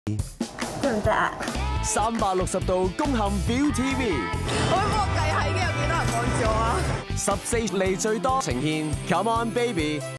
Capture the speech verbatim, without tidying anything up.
得唔得啊？ 三百六十度攻陷 ViuTV。 我幫我計下已經有幾多人望住我啊！ 十四嚟最多呈現 Kaman Baby。